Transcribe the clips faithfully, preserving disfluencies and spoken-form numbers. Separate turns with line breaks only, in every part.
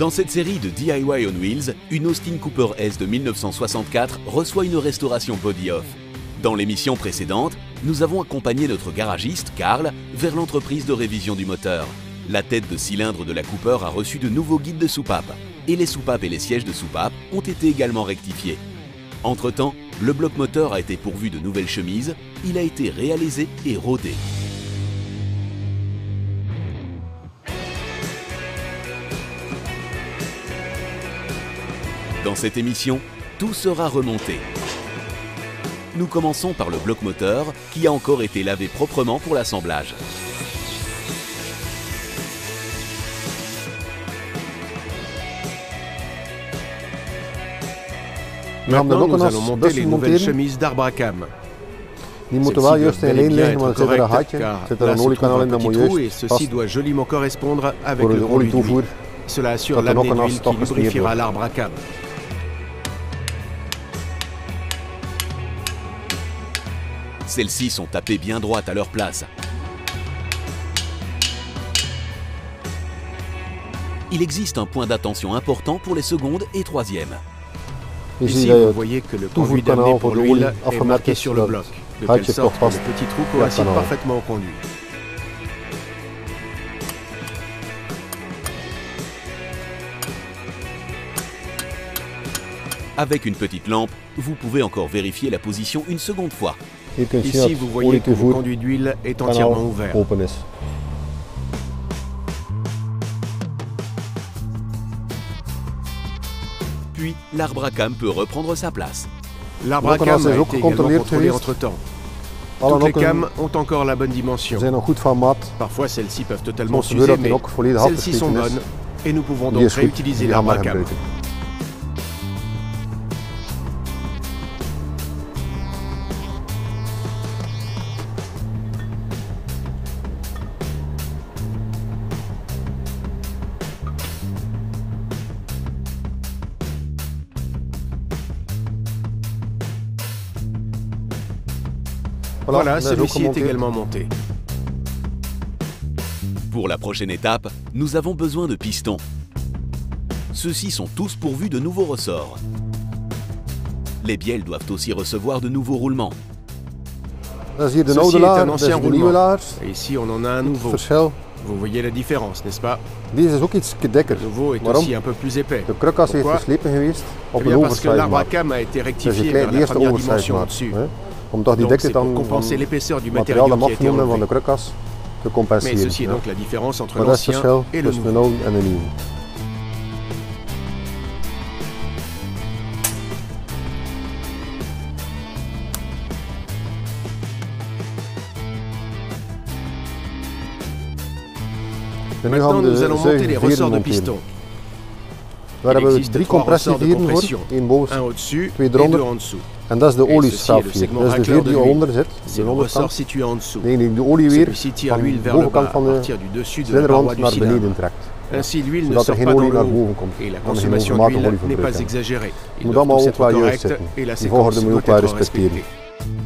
Dans cette série de D I Y on Wheels, une Austin Cooper S de mille neuf cent soixante-quatre reçoit une restauration body-off. Dans l'émission précédente, nous avons accompagné notre garagiste, Carl, vers l'entreprise de révision du moteur. La tête de cylindre de la Cooper a reçu de nouveaux guides de soupape, et les soupapes et les sièges de soupape ont été également rectifiés. Entre-temps, le bloc moteur a été pourvu de nouvelles chemises, il a été réalisé et rodé. Dans cette émission, tout sera remonté. Nous commençons par le bloc moteur qui a encore été lavé proprement pour l'assemblage.
Maintenant, nous allons monter les nouvelles chemises d'Arbacam.
Die moeten wel juist in lijn liggen, want er zit er een gaatje, zit er een oliekanaal in, dat moet juist
et ceci doit joliment correspondre avec
voor
le
de
conduit
olietoevoer.
d'huile. Cela assure
Dat er nog
l'amener
een
d'huile qui
afstand gesmeerd
lubrifiera
wordt.
l'Arbacam.
Celles-ci sont tapées bien droites à leur place. Il existe un point d'attention important pour les secondes et troisièmes.
Je
Ici,
ziet
vous
dat je
voyez que le
het
conduit d'amener
toevoerkanaal
pour
voor de
l'huile
olie
est
afgemerkt
marqué
is,
sur le
zodat
bloc, de
het
telle
gaatje
sorte
toch
que le
past
petit trou
bij het
coïncide
kanaal.
parfaitement au conduit.
Avec une petite lampe, vous pouvez encore vérifier la position une seconde fois.
Hier kunt je zien
Ici,
dat
vous
het
voyez que le
olietoevoer
conduit d'huile est entièrement
kanaal
ouvert.
open is.
Puis, l'Arbacam peut reprendre sa place.
L'Arbacam
L'Arbacam
a
is ook
été également
gecontroleerd
contrôlé
geweest.
entre-temps.
Alle
Toutes les
nokken
cams ont encore la bonne dimension.
zijn nog goed van maat.
Parfois, celles-ci peuvent totalement
Soms gebeurt
s'user,
dat die
mais
ook volledig
celles-ci sont
afgesleten is.
bonnes et nous pouvons
Die
donc
is goed,
réutiliser
die gaan we
l'Arbacam.
gebruiken.
Voilà,
dat is ook
celui-ci est
gemonteerd.
également monté.
Pour la prochaine étape, nous avons besoin de pistons. Ceux-ci sont tous pourvus de nouveaux ressorts. Les bielles doivent aussi recevoir de nouveaux roulements.
Dat is hier de
Ceci
oude
est
laar,
un
dat is
ancien
de nieuwe
roulement.
laars.
Et ici, on en a un
Het
nouveau.
verschil,
Vous voyez la différence, n'est-ce pas?
deze is ook iets dikker.
Le nouveau est
Waarom?
aussi un peu plus épais.
De krukas heeft
Pourquoi?
geslepen geweest
Eh
op een
bien, parce que
oversize maat.
l'Arbacam a été
Dat is
rectifié
de
vers
kleine
la
eerste
première
oversize
dimension
maat.
au-dessus.
hè. Om toch die
Donc
dikte
c'est pour
dan
compenser
van
l'épaisseur du
het
matériau
materiaal dat
qui a été
afgenomen van de
enlevé.
krukas te
Mais
compenseren.
ceci est
ja.
donc la différence entre
Maar dat is het
l'ancien
verschil
et le
tussen de
nouveau.
oude en de nieuwe. En nu gaan
Maintenant,
we
nous
de
allons monter les
zuigerveren
ressorts de
monteren.
piston.
Daar
Il
hebben we
existe
drie
trois ressorts de
compressievieren voor,
compression.
één boven
Un au-dessus
twee
et deux
eronder.
en dessous.
En dat is de
Et
oliestraf
ceci est le
hier.
segment
Dat is de
racleur
veer
de
die
l'huile.
onder zit,
C'est
de
le
onderkant.
ressort situé en dessous.
Nee, die de olie weer
Celui-ci tire
van
l'huile
de
vers le bas
bovenkant
à
van de
partir du dessus de la
cilinderwand
paroi du
naar
cylindre.
beneden trekt.
Ainsi, l'huile ne
Zodat
sort
er geen
pas dans
olie
le
naar
haut
boven komt.
et la
Dan is er
consommation
overmatig
d'huile n'est
olieverbruik.
pas
hè.
exagérée.
Het
Il
moet
doit
allemaal
tous
ook
être
wel juist
correct
zitten.
et la
Die volgorde
séquence
moet je ook
doit
wel
être
respecteren.
respectée.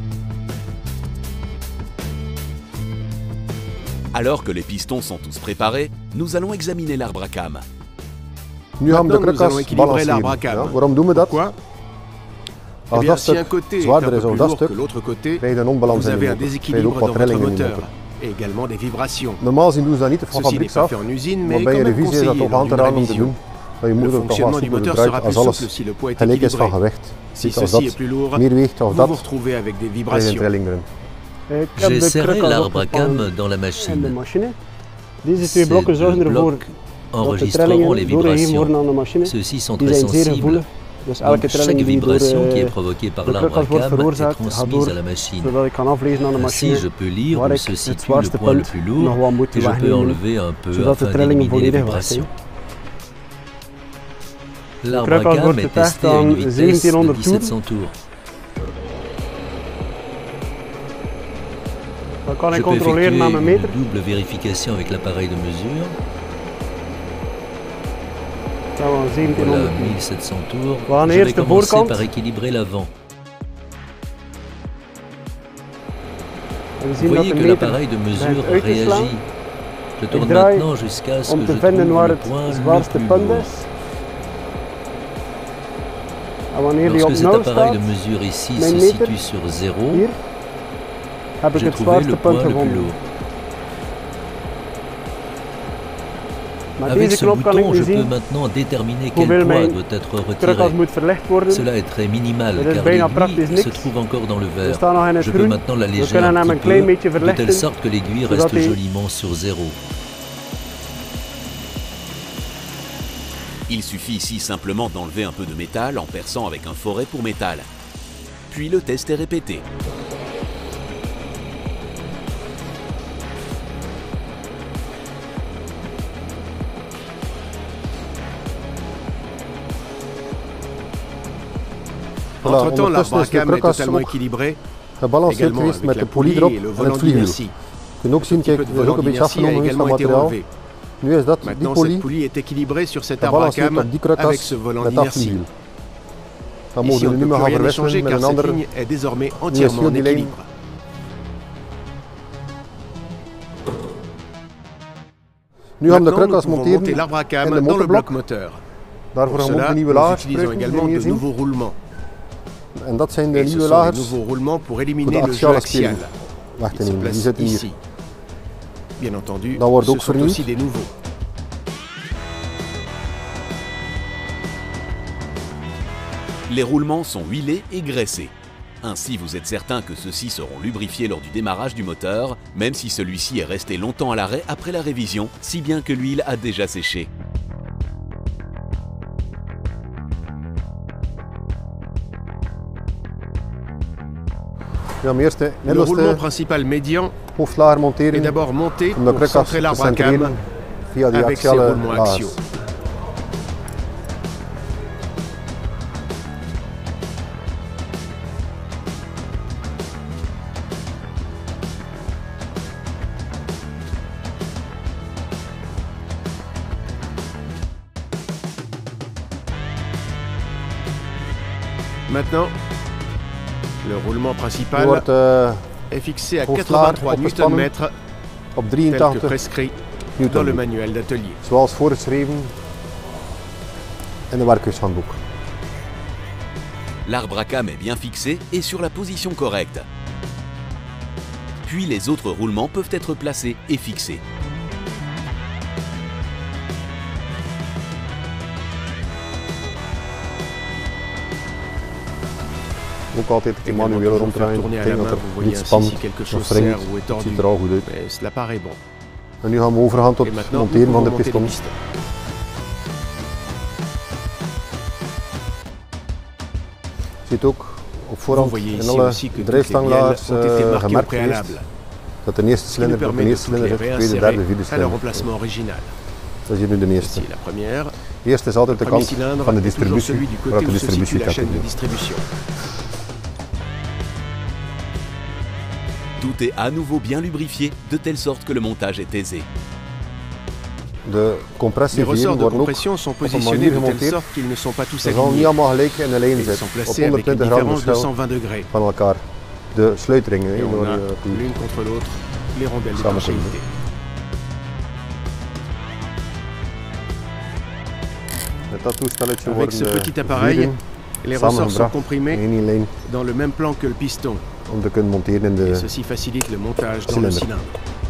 Alors que les pistons sont tous préparés, nous allons examiner l'Arbacam.
Nu gaan we de
Maintenant, nous allons
krukas
équilibrer
balanceren.
l'Arbacam.
Ja, waarom doen we dat?
Pourquoi? Eh
Als
bien,
dat
si un
stuk
côté est un
zwaarder
peu
is dan
plus
dat
lourd que
stuk,
l'autre côté,
krijg je een onbalans
vous
in de
avez un
motor. Krijg je ook
déséquilibre
wat
dans votre
trillingen in de
moteur
motor.
et également des vibrations.
Normaal gezien doen ze dat niet van
Ceci n'est
fabrieks
pas
af,
fait en usine,
maar
mais
bij
quand
je
même
revisie is dat
conseillé
toch
lors
aan te
d'une
raden om te
révision.
doen. Dat je
Le
motor toch wat
fonctionnement du
soepeler
moteur
draait
sera plus
als alles
souple si le poids est
gelijk is van
équilibré.
gewicht.
Si
Ziet als
ceci est
dat
plus lourd,
meer weegt of
vous
dat,
vous retrouvez avec des
krijg je een
vibrations.
trilling erin.
J'ai serré l'Arbacam dans la machine. Ces deux blocs enregistreront les vibrations. Ceux-ci sont très sensibles. Donc chaque vibration qui est provoquée par l'Arbacam est transmise à la machine. Ainsi, je peux lire où se situe le point le plus lourd et je peux enlever un peu afin d'éliminer les vibrations. L'Arbacam est testé à une vitesse de dix-sept cents tours. Dan kan Je ik peux effectuer controleren met mijn une meter. double vérification avec l'appareil de mesure. Dat was
Oh,
zeventienhonderd
nou,
toeren. mille sept cents tours.
Ah,
Je
eerst
vais
de
commencer
voorkant.
par équilibrer l'avant.
En we
Vous
zien dat
voyez
de
que
meter
l'appareil de mesure
begint uit te slaan.
réagit Je tourne maintenant jusqu'à ce que je trouve le point le plus haut. Lorsque cet appareil de mesure ici se situe sur zéro, j'ai trouvé le point le plus haut. Avec ce bouton, je peux maintenant déterminer quel poids doit être retiré. Cela est très minimal car l'aiguille se trouve encore dans le verre. Je peux maintenant l'alléger un petit peu, de telle sorte que l'aiguille reste joliment sur zéro.
Il suffit ici simplement d'enlever un peu de métal en perçant avec un forêt pour métal. Puis le test est répété.
Entre-temps, l'arbre à cam est totalement équilibré, également avec la poulie et le volant d'inertie. Un petit peu de volant d'inertie a également été relevé. Maintenant, cette poulie est équilibrée sur cet arbre à cam avec ce volant d'inertie. Ici, on ne peut plus rien y changer car cette ligne est désormais entièrement en équilibre. Maintenant, nous pouvons monter l'arbre à cam dans le bloc moteur. Pour cela, nous utilisons également de nouveaux roulements.
En dat zijn de
Et
nieuwe
ce sont
lagers
les nouveaux roulements pour éliminer
voor de
le jeu
axiale
axial.
speling weg te
Ils se
nemen. Die
placent
zitten hier.
ici. Bien entendu,
Dat wordt
ce
ook
sont
vernieuwd.
aussi des nouveaux.
Les roulements sont huilés et graissés. Ainsi, vous êtes certain que ceux-ci seront lubrifiés lors du démarrage du moteur, même si celui-ci est resté longtemps à l'arrêt après la révision, si bien que l'huile a déjà séché.
Le roulement principal médian est d'abord monté pour centrer l'arbre à cam avec ses roulements axiaux. Maintenant, le roulement principal
wordt uh,
est fixé à quatre-vingt-trois newton-mètres,
op
tel que
drieëntachtig
prescrit dans le
newton.
manuel d'atelier.
Zoals voorgeschreven in de werkershandboek.
L'arbre à cam est bien fixé et sur la position correcte. Puis les autres roulements peuvent être placés et fixés.
Ook altijd het manueel ronddraaien. Ik denk dat er niet spant of wringt. Het ziet er al goed uit.
Cela paraît bon.
En nu gaan we overgaan tot het monteren van de pistons. Je ziet ook op voorhand in alle drijfstanglagers uh, gemerkt geweest dat de eerste cilinder op de eerste cilinder zit, de tweede, derde, vierde cilinder. Dat is hier nu de eerste. De eerste is altijd de kant van de distributie, waar de distributieketting zit.
Tout est à nouveau bien lubrifié, de telle sorte que le montage est aisé.
De compressieveeren worden ook op een manier gemonteerd. Ze zal niet allemaal gelijk in de lijn zitten, op honderdtwintig graden verschil van elkaar. De sluitringen, door
l'une contre l'autre les rondelles d'étanchéité.
Met dat toestelletje
Avec ce
worden
petit appareil, les ressorts sont comprimés dans le même plan que le piston.
Om te kunnen monteren in de
Et ceci facilite le montage dans le cylindre.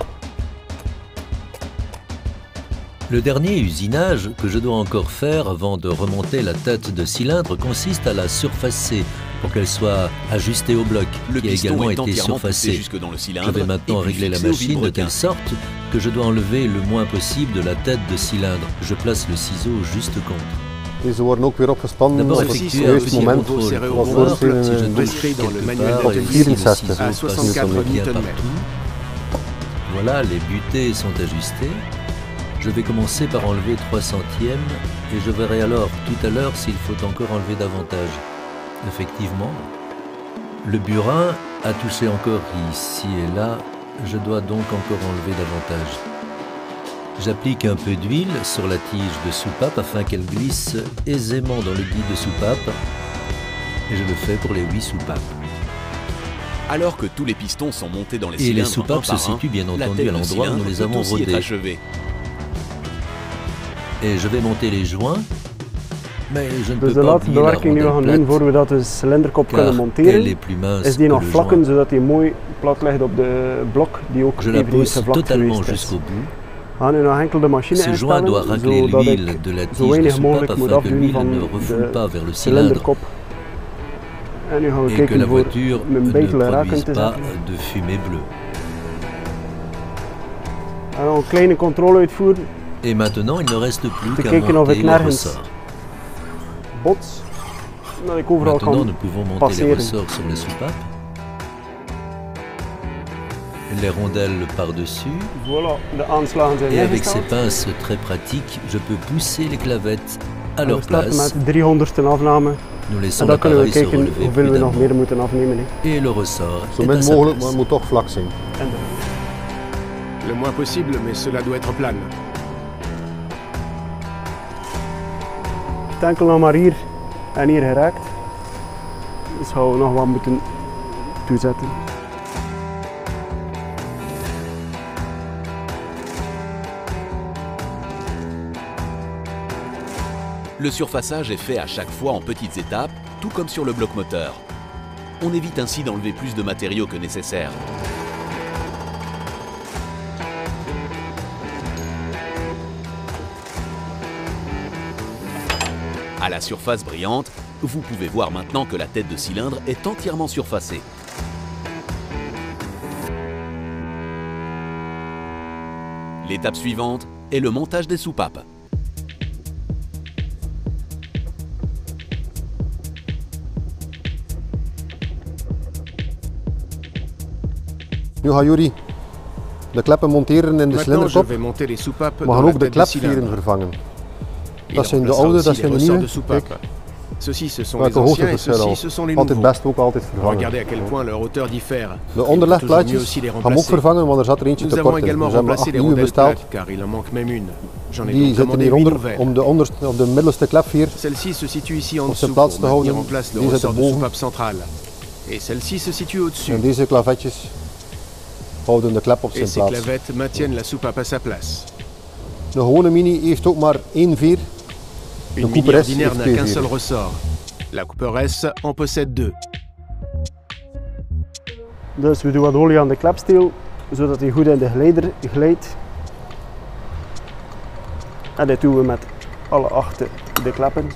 Le dernier usinage que je dois encore faire avant de remonter la tête de cylindre consiste à la surfacer pour qu'elle soit ajustée au bloc,
le
qui a également été surfacé. Je vais maintenant régler la machine de telle sorte que je dois enlever le moins possible de la tête de cylindre. Je place le ciseau au juste contre.
Deze worden ook weer opgespannen op het juiste moment. Wat voorstellen
si je prescrit dans le manuel d'atelier à soixante-quatre newton-mètres.
Voilà, les butées sont ajustées. Je vais commencer par enlever trois centièmes et je verrai alors tout à l'heure s'il faut encore enlever davantage. Effectivement, le burin a touché encore ici et là, je dois donc encore enlever davantage. J'applique un peu d'huile sur la tige de soupape afin qu'elle glisse aisément dans le guide de soupape et je le fais pour les huit soupapes.
Alors que tous les pistons sont montés dans les
Et
cylindres,
les soupapes se situent bien entendu à l'endroit où nous les avons rodées. Et je vais monter les joints, mais je ne peux pas oublier la rondelle plate,
voordat we de cilinderkop kunnen monteren,
elle est plus mince
is die nog
que le
vlakken,
joint.
zodat hij mooi plat ligt op de blok die ook
Je la
eveneens
pousse
gevlakt
totalement
geweest is.
jusqu'au bout.
We gaan nu nog enkel de machine
Ce joint doit
instellen,
racler
zodat
l'huile
ik
de la
zo
tige de
weinig
soupape
mogelijk moet
afin que
afdoen
l'huile
van
ne refoule
de
pas vers le cylindre
cilinderkop. En nu gaan we
et que la
kijken voor
voiture
mijn
ne
betel raken
produise
te
pas
zetten.
de fumée bleue.
En dan een kleine controle uitvoeren,
Et maintenant, il ne reste plus
te
qu'à
kijken of
monter
ik
les
nergens
ressorts.
bots, dat ik overal
Maintenant,
kan
nous pouvons monter les
passeren.
ressorts sur les soupapes. Les rondelles par-dessus.
Voilà, de aanslagen zijn
Et avec ces
ingesteld.
pinces très pratiques, je peux pousser les clavettes à
En
leur
we starten
place.
met de driehonderdste afname.
Nous
En
laissons
dan kunnen we
l'appareil se
kijken
relever
hoeveel we nog
prudemment.
meer moeten afnemen. hè.
Et le ressort
Zo
est à
min
sa
mogelijk, maar
place.
het moet toch vlak zijn.
En de-
Le moins possible, mais cela doit être plane.
Het enkel nog maar hier en hier geraakt. Dus gaan we nog wat moeten toezetten.
Le surfaçage est fait à chaque fois en petites étapes, tout comme sur le bloc moteur. On évite ainsi d'enlever plus de matériaux que nécessaire. À la surface brillante, vous pouvez voir maintenant que la tête de cylindre est entièrement surfacée. L'étape suivante est le montage des soupapes.
Nu gaat Yuri de kleppen monteren in de
Maintenant, je
cilinderkop,
vais monter les soupapes
maar
dans
gaan
la
ook de
tête de
klepveren
cylindre.
vervangen.
Il
Dat zijn de
remplacera
oude,
aussi
dat
les
zijn de
ressorts
nieuwe.
de soupape.
Kijk,
Ceux-ci, ce sont
welke
les anciens et
hoogteverschil
ceux-ci,
al.
ce sont les
Altijd
nouveaux.
best ook altijd vervangen.
Regardez à quel point leur hauteur diffère.
De
Il faut toujours mieux
onderlegplaatjes
aussi les
gaan we ook
remplacer.
vervangen, want er zat er eentje
Nous
te
avons
kort in.
également
Dus we hebben
remplacé
acht
les
nieuwe
rondelles
besteld.
plates, car il en manque même une. J'en ai
Die
donc
zitten
commandé huit
hieronder
nouvelles.
om de, onderste, op de middelste klepveer.
Celle-ci se situe ici en
Op zijn
dessous
plaats
pour
te
maintenir
houden.
en place le
Die zit
ressort de
erboven.
soupape centrale. Et celle-ci se situe au-dessus.
En deze klavetjes houden de klep op
Et
zijn
ces
plaats.
clavettes maintiennent la soupape à sa place.
De gewone Mini heeft ook maar één veer.
Une
De
Mini
Cooper S
ordinaire
heeft
n'a
twee
qu'un seul
veren.
ressort. La Cooper S en possède deux.
Dus we doen wat olie aan de klepsteel, zodat hij goed in de geleider glijdt. En dit doen we met alle acht de kleppen.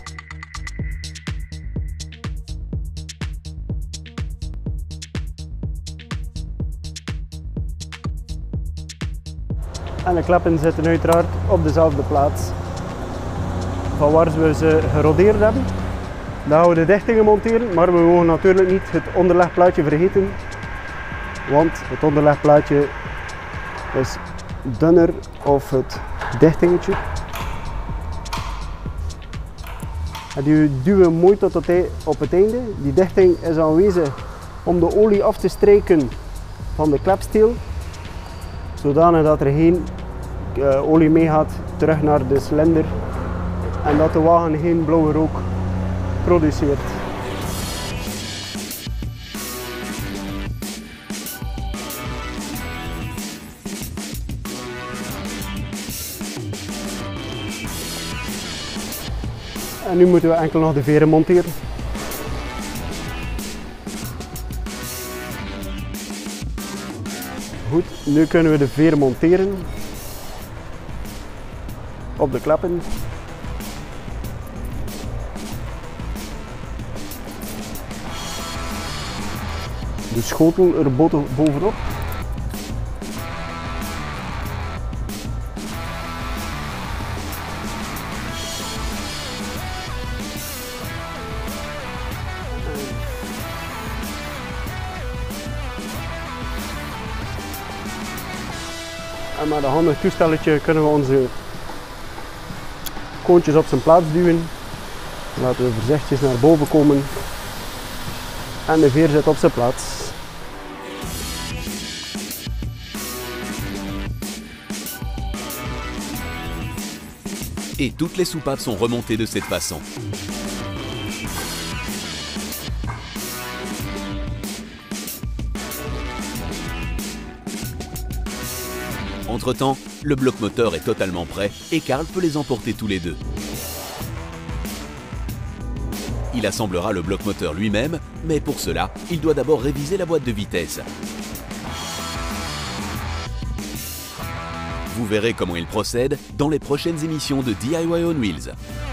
En de kleppen zitten uiteraard op dezelfde plaats van waar we ze gerodeerd hebben. Dan gaan we de dichtingen monteren, maar we mogen natuurlijk niet het onderlegplaatje vergeten. Want het onderlegplaatje is dunner of het dichtingetje. En die duwen we mooi tot op het einde. Die dichting is aanwezig om de olie af te strijken van de klepsteel. Zodanig dat er geen uh, olie meegaat terug naar de cilinder. En dat de wagen geen blauwe rook produceert. En nu moeten we enkel nog de veren monteren. Goed, nu kunnen we de veren monteren op de kleppen. De schotel er bovenop. En met een handig toestelletje kunnen we onze koontjes op zijn plaats duwen. Laten we voorzichtig naar boven komen. En de veer zit op zijn plaats.
Et toutes les soupapes sont remontées de cette façon. Entre-temps, le bloc moteur est totalement prêt et Karl peut les emporter tous les deux. Il assemblera le bloc moteur lui-même, mais pour cela, il doit d'abord réviser la boîte de vitesse. Vous verrez comment il procède dans les prochaines émissions de D I Y on Wheels.